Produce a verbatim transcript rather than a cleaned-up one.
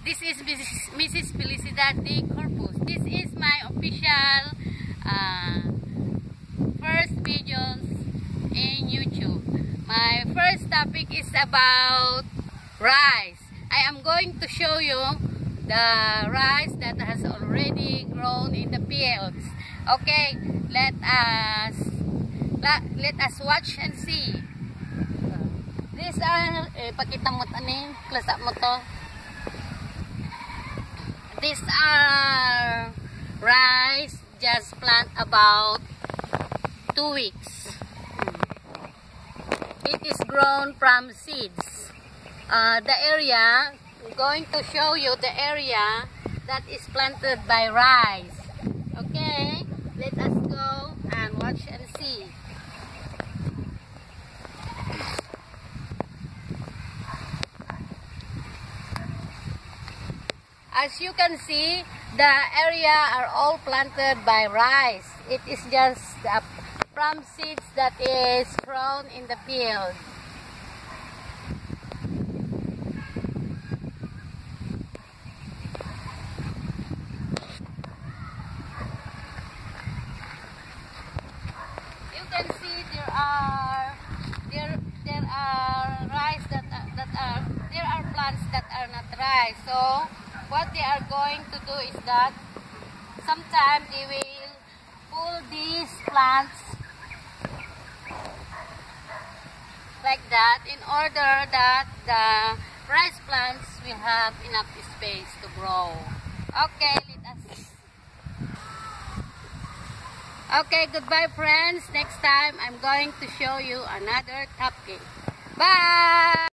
this is Missus Missus Felicidad de Corpus. This is my official uh, first videos in YouTube. My first topic is about rice. I am going to show you the rice that has already grown in the fields. Okay, let us let, let us watch and see. These are, eh, pakita mo tanin, klasa mo to. These are rice just plant about two weeks. It is grown from seeds. Uh, the area, I'm going to show you the area that is planted by rice. Okay, let us go and watch and see. As you can see, the area are all planted by rice. It is just the from seeds that is grown in the field. You can see there are there there are rice that are, that are there are plants that are not rice. So what they are going to do is that sometimes they will pull these plants like that in order that the rice plants will have enough space to grow. Okay, let us. Okay, goodbye friends. Next time I'm going to show you another topic. Bye!